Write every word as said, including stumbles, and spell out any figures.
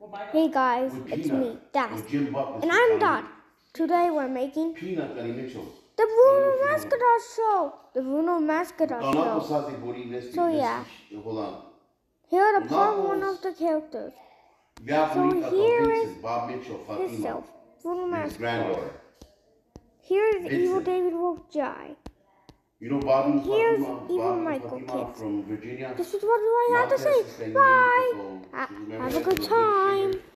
Hey guys, it's me, Das, and I'm Dot. Today we're making the Bruno Mascot Show. The Bruno Mascot Show. So yeah, here are the part one of the characters. So here is himself, Bruno Mascot. Here is evil David Wolfjai. You know, Bobby, and here's Fatima, evil Bobby, Michael Fatima Kidd. from Virginia. This is what I have to say. Bye. Have a good time.